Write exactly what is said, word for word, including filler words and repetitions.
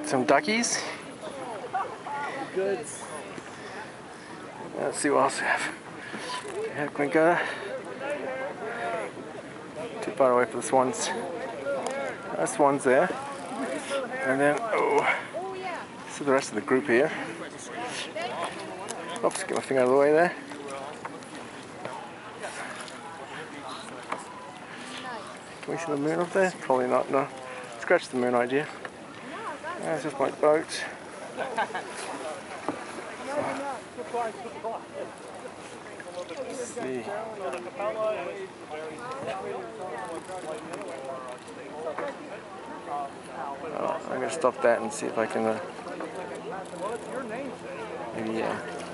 Some duckies. Goods. Let's see what else we have. Yeah, Quinka. Too far away for the swans. Uh, swans there. And then, oh, this is the rest of the group here. Oops, get my finger out of the way there. Can we see the moon up there? Probably not, no. Scratch the moon idea. There's just my boat. Let's see. Oh, I'm going to stop that and see if I can uh, maybe, yeah.